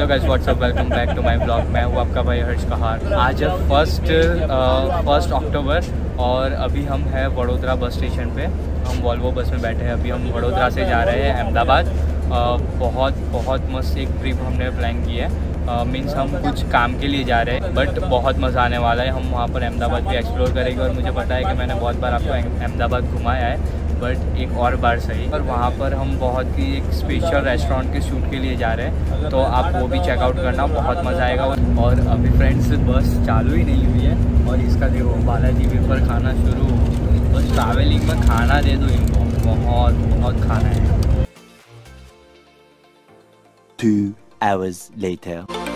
Guys, what's up, welcome back to my blog. मैं हूँ आपका भाई हर्ष कहार। आज है फर्स्ट अक्टूबर और अभी हम हैं वडोदरा बस स्टेशन पे। हम वॉल्वो बस में बैठे हैं। अभी हम वडोदरा से जा रहे हैं अहमदाबाद। बहुत मस्त एक ट्रिप हमने प्लान की है। मीन्स हम कुछ काम के लिए जा रहे हैं, बट बहुत मज़ा आने वाला है। हम वहाँ पर अहमदाबाद भी एक्सप्लोर करेंगे और मुझे पता है कि मैंने बहुत बार आपको अहमदाबाद घुमाया है, बट एक और बार सही। और वहाँ पर हम बहुत ही एक स्पेशल रेस्टोरेंट के शूट के लिए जा रहे हैं, तो आप वो भी चेकआउट करना, बहुत मज़ा आएगा। और अभी फ्रेंड्स बस चालू ही नहीं हुई है और इसका देखो बालाजी वेफर खाना शुरू। बस ट्रैवलिंग में खाना दे दो इनको, बहुत खाना है। 2 hours later.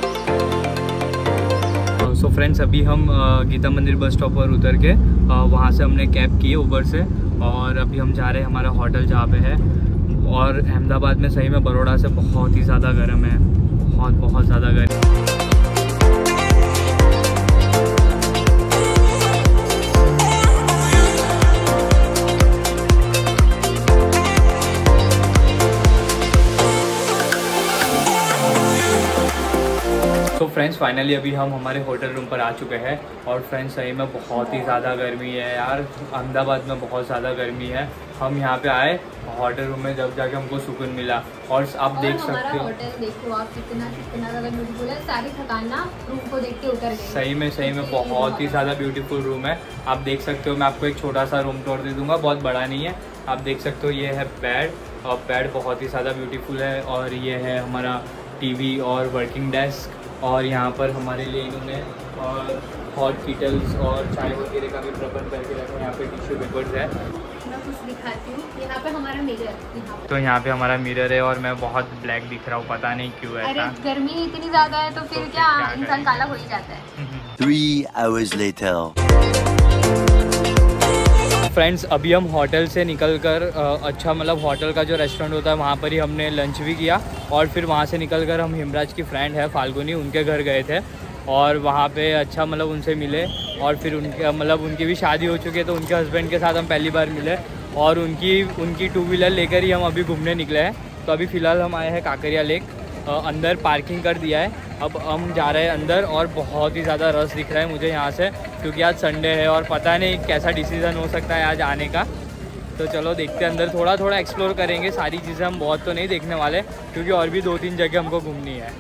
सो फ्रेंड्स, अभी हम गीता मंदिर बस स्टॉप पर उतर के वहाँ से हमने कैब की है उबर से, और अभी हम जा रहे हैं हमारा होटल जहाँ पे है। और अहमदाबाद में सही में बड़ौदा से बहुत ही ज़्यादा गर्म है, बहुत ज़्यादा गर्म। तो फ्रेंड्स फाइनली अभी हम हमारे होटल रूम पर आ चुके हैं। और फ्रेंड्स सही में बहुत ही ज़्यादा गर्मी है यार, अहमदाबाद में बहुत ज़्यादा गर्मी है। हम यहाँ पे आए होटल रूम में, जब जाके हमको सुकून मिला। और आप देख सकते हो होटल देखो आप कितना ज़्यादा ब्यूटीफुल है। सारी थकान ना रूम को देख के उतर गई। सही में बहुत ही ज़्यादा ब्यूटीफुल रूम है। आप देख सकते हो, मैं आपको एक छोटा सा रूम टूर दे दूँगा, बहुत बड़ा नहीं है। आप देख सकते हो ये है बेड, और बेड बहुत ही ज़्यादा ब्यूटीफुल है। और ये है हमारा टीवी और वर्किंग डेस्क। और यहाँ पर हमारे लिए इन्होंने हॉट कीटल्स और चाय वगैरह का भी प्रबंध करके रखा है। यहाँ पे टिश्यू पेपर्स है। मैं कुछ दिखाती हूँ। यहाँ पे हमारा मिरर है। तो यहाँ पे हमारा मिरर है और मैं बहुत ब्लैक दिख रहा हूँ, पता नहीं क्यों है। अरे गर्मी इतनी ज़्यादा है तो फिर क्या इंसान काला हो ही जाता है। 3 hours later. फ्रेंड्स अभी हम होटल से निकलकर मतलब होटल का जो रेस्टोरेंट होता है वहाँ पर ही हमने लंच भी किया। और फिर वहाँ से निकलकर हम हिमराज की फ्रेंड है फाल्गुनी, उनके घर गए थे। और वहाँ पे मतलब उनसे मिले। और फिर उनकी भी शादी हो चुकी है, तो उनके हस्बैंड के साथ हम पहली बार मिले। और उनकी 2 व्हीलर लेकर ही हम अभी घूमने निकले हैं। तो अभी फ़िलहाल हम आए हैं काकरिया लेक, अंदर पार्किंग कर दिया है। अब हम जा रहे हैं अंदर और बहुत ही ज़्यादा रश दिख रहा है मुझे यहाँ से, क्योंकि आज संडे है और पता नहीं कैसा डिसीज़न हो सकता है आज आने का। तो चलो देखते हैं अंदर, थोड़ा एक्सप्लोर करेंगे। सारी चीज़ें हम बहुत तो नहीं देखने वाले, क्योंकि और भी 2-3 जगह हमको घूमनी है।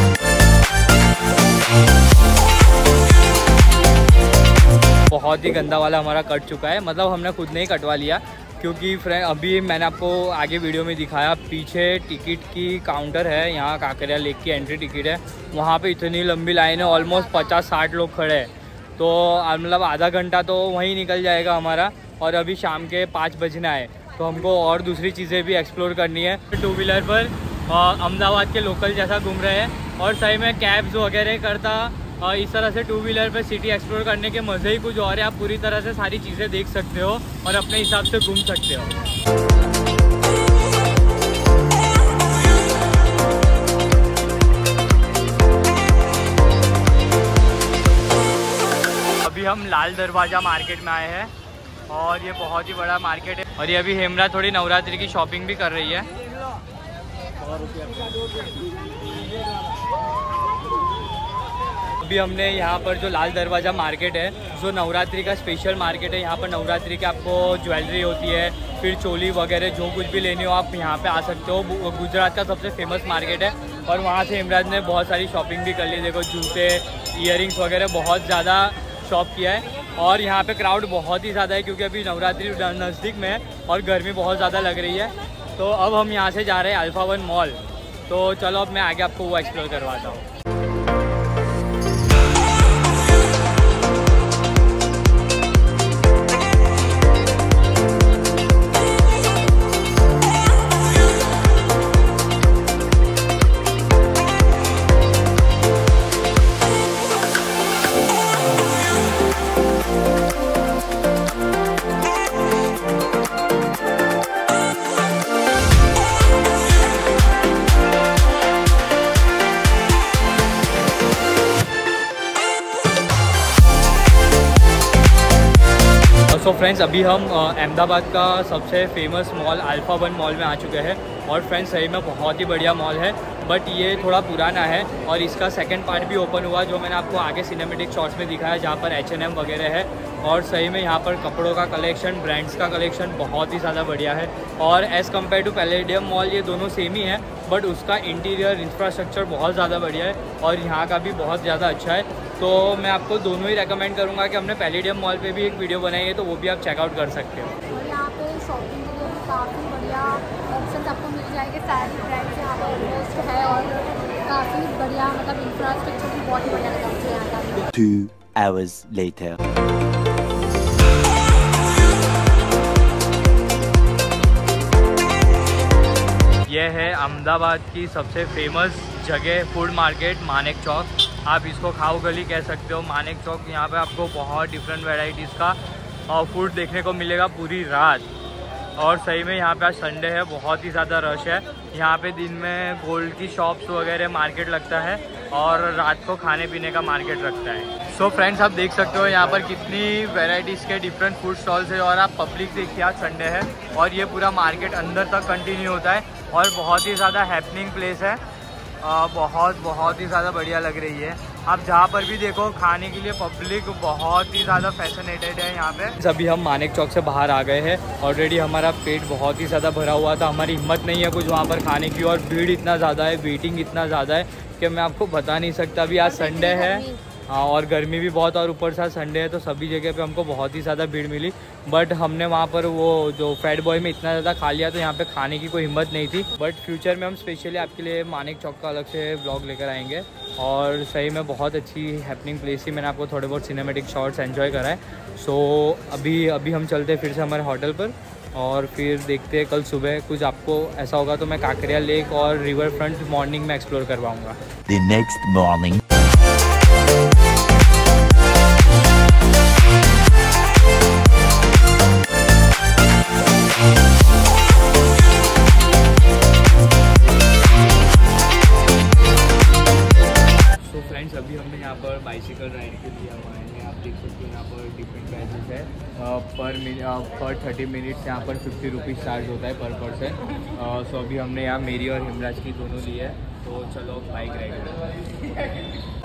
बहुत ही गंदा वाला हमारा कट चुका है, मतलब हमने खुद नहीं कटवा लिया, क्योंकि फ्रेंड अभी मैंने आपको आगे वीडियो में दिखाया, पीछे टिकट की काउंटर है। यहाँ काकरिया लेक की एंट्री टिकट है, वहाँ पे इतनी लंबी लाइन है, ऑलमोस्ट 50-60 लोग खड़े हैं। तो मतलब आधा घंटा तो वहीं निकल जाएगा हमारा। और अभी शाम के 5 बजने आए, तो हमको और दूसरी चीज़ें भी एक्सप्लोर करनी है। 2 व्हीलर पर अहमदाबाद के लोकल जैसा घूम रहे हैं, और सही में कैब्स वगैरह करता इस तरह से 2 व्हीलर पर सिटी एक्सप्लोर करने के मज़े ही कुछ और है। आप पूरी तरह से सारी चीज़ें देख सकते हो और अपने हिसाब से घूम सकते हो। अभी हम लाल दरवाज़ा मार्केट में आए हैं, और ये बहुत ही बड़ा मार्केट है। और ये अभी हेमरा थोड़ी नवरात्रि की शॉपिंग भी कर रही है। अभी हमने यहाँ पर जो लाल दरवाज़ा मार्केट है, जो नवरात्रि का स्पेशल मार्केट है, यहाँ पर नवरात्रि की आपको ज्वेलरी होती है, फिर चोली वगैरह जो कुछ भी लेनी हो आप यहाँ पे आ सकते हो। गुजरात का सबसे फेमस मार्केट है। और वहाँ से हिमराज ने बहुत सारी शॉपिंग भी कर ली। देखो जूते, ईयरिंग्स वगैरह बहुत ज़्यादा शॉप किया है। और यहाँ पे क्राउड बहुत ही ज़्यादा है, क्योंकि अभी नवरात्रि नज़दीक में है और गर्मी बहुत ज़्यादा लग रही है। तो अब हम यहाँ से जा रहे हैं अल्फा 1 मॉल। तो चलो अब मैं आगे आपको वो एक्सप्लोर करवाता हूँ। सो फ्रेंड्स अभी हम अहमदाबाद का सबसे फेमस मॉल अल्फा 1 मॉल में आ चुके हैं। और फ्रेंड्स सही में बहुत ही बढ़िया मॉल है। बट ये थोड़ा पुराना है। और इसका सेकंड पार्ट भी ओपन हुआ जो मैंने आपको आगे सिनेमेटिक शॉट्स में दिखाया, जहाँ पर H&M वगैरह है। और सही में यहाँ पर कपड़ों का कलेक्शन, ब्रांड्स का कलेक्शन बहुत ही ज़्यादा बढ़िया है। और as compare to Palladium mall ये दोनों सेम ही है, बट उसका इंटीरियर इंफ्रास्ट्रक्चर बहुत ज़्यादा बढ़िया है और यहाँ का भी बहुत ज़्यादा अच्छा है। तो मैं आपको दोनों ही रेकमेंड करूँगा कि हमने पैलेडियम मॉल पे भी एक वीडियो बनाई है, तो वो भी आप चेकआउट कर सकते हो। और यहाँ पे शॉपिंग के लिए भी काफ़ी बढ़िया ऑप्शन आपको मिल जाएंगे। सारी ब्रांड्स यहाँ पर ऑलमोस्ट है और काफ़ी बढ़िया, मतलब इंफ्रास्ट्रक्चर भी बहुत ही बढ़िया लगा मुझे यहाँ का। 2 hours later. यह है अहमदाबाद की सबसे फेमस जगह, फूड मार्केट मानेक चौक। आप इसको खाओ गली कह सकते हो, मानेक चौक। यहाँ पे आपको बहुत डिफरेंट वैरायटीज़ का फूड देखने को मिलेगा पूरी रात। और सही में यहाँ पे आज संडे है, बहुत ही ज़्यादा रश है। यहाँ पे दिन में गोल्ड की शॉप्स वगैरह मार्केट लगता है और रात को खाने पीने का मार्केट रखता है। सो फ्रेंड्स, आप देख सकते हो यहाँ पर कितनी वैरायटीज़ के डिफरेंट फूड स्टॉल्स है। और आप पब्लिक देखिए, आज संडे है और ये पूरा मार्केट अंदर तक कंटिन्यू होता है और बहुत ही ज़्यादा हैपनिंग प्लेस है। बहुत ही ज़्यादा बढ़िया लग रही है। आप जहाँ पर भी देखो खाने के लिए पब्लिक बहुत ही ज़्यादा फैसिनेटेड है यहाँ पे। अभी हम मानेक चौक से बाहर आ गए हैं। ऑलरेडी हमारा पेट बहुत ही ज़्यादा भरा हुआ था, हमारी हिम्मत नहीं है कुछ वहाँ पर खाने की। और भीड़ इतना ज़्यादा है, वेटिंग इतना ज़्यादा है कि मैं आपको बता नहीं सकता। अभी आज संडे है और गर्मी भी बहुत, और ऊपर से संडे है तो सभी जगह पे हमको बहुत ही ज़्यादा भीड़ मिली। बट हमने वहाँ पर वो जो फैट बॉय में इतना ज़्यादा खा लिया तो यहाँ पे खाने की कोई हिम्मत नहीं थी। बट फ्यूचर में हम स्पेशली आपके लिए मानेक चौक का अलग से व्लॉग लेकर आएंगे। और सही में बहुत अच्छी हैपनिंग प्लेस थी, मैंने आपको थोड़े बहुत सिनेमेटिक शॉट्स एंजॉय करा है। सो अभी हम चलते हैं फिर से हमारे होटल पर और फिर देखते हैं कल सुबह कुछ आपको ऐसा होगा तो मैं काकरिया लेक और रिवर फ्रंट मॉर्निंग में एक्सप्लोर करवाऊँगा। The next morning. अभी हमने यहाँ पर बाइसिकल राइड के लिए हम आए हैं। आप देख सकते हो यहाँ पर डिफरेंट प्राइसेस है। पर 30 मिनट्स यहाँ पर 50 रुपीज़ चार्ज होता है पर पर्सन। सो अभी हमने यहाँ मेरी और हिमराज की दोनों ली है, तो चलो बाइक राइड।